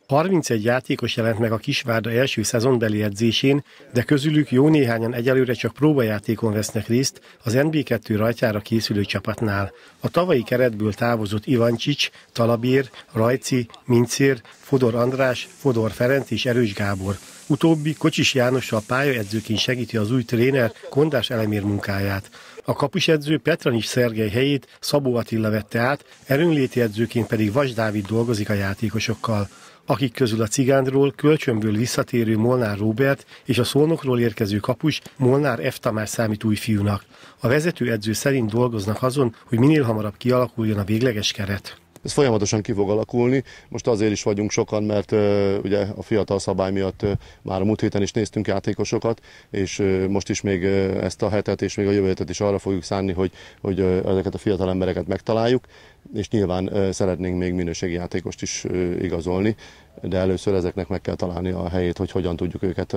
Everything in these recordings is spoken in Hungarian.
31 játékos jelent meg a Kisvárda első szezonbeli edzésén, de közülük jó néhányan egyelőre csak próbajátékon vesznek részt az NB2 rajtjára készülő csapatnál. A tavalyi keretből távozott Ivancsics, Talabér, Rajci, Mincér, Fodor András, Fodor Ferenc és Erős Gábor. Utóbbi Kocsis Jánossal pályaedzőként segíti az új tréner Kondás Elemér munkáját. A kapusedző Petranics Szergej helyét Szabó Attila vette át, erőnléti edzőként pedig Vas Dávid dolgozik a játékosokkal, akik közül a Cigándról kölcsönből visszatérő Molnár Róbert és a Szolnokról érkező kapus Molnár F. Tamás számít új fiúnak. A vezetőedző szerint dolgoznak azon, hogy minél hamarabb kialakuljon a végleges keret. Ez folyamatosan ki fog alakulni. Most azért is vagyunk sokan, mert ugye a fiatal szabály miatt már a múlt héten is néztünk játékosokat, és most is még ezt a hetet és még a jövő hetet is arra fogjuk szánni, hogy ezeket a fiatal embereket megtaláljuk, és nyilván szeretnénk még minőségi játékost is igazolni, de először ezeknek meg kell találni a helyét, hogy hogyan tudjuk őket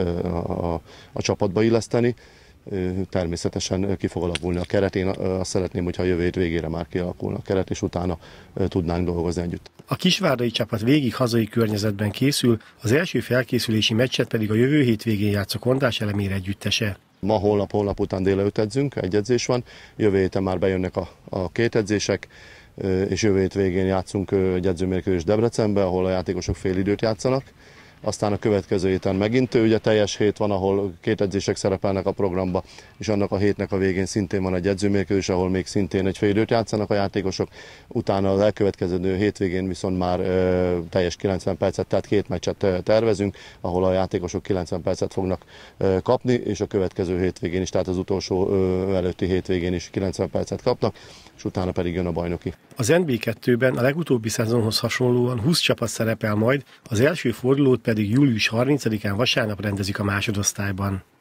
a csapatba illeszteni. Természetesen ki fog alakulni a keret. Én azt szeretném, hogyha a jövő hét végére már kialakulna a keret, és utána tudnánk dolgozni együtt. A kisvárdai csapat végig hazai környezetben készül, az első felkészülési meccset pedig a jövő hétvégén játsz a Kondás Elemér együttese. Ma, holnap után délelőtt edzünk, egy edzés van, jövő héten már bejönnek a két edzések, és jövő hét végén játszunk egy edzőmérkőzés Debrecenbe, ahol a játékosok fél időt játszanak. Aztán a következő héten megint ugye teljes hét van, ahol két edzések szerepelnek a programba, és annak a hétnek a végén szintén van egy edzőmérkőzés, ahol még szintén egy fél időt játszanak a játékosok. Utána az elkövetkező hétvégén viszont már teljes 90 percet, tehát két meccset tervezünk, ahol a játékosok 90 percet fognak kapni, és a következő hétvégén is, tehát az utolsó előtti hétvégén is 90 percet kapnak, és utána pedig jön a bajnoki. Az NB2-ben a legutóbbi szezonhoz hasonlóan 20 csapat szerepel majd, az első fordulót pedig július 30-án vasárnap rendezik a másodosztályban.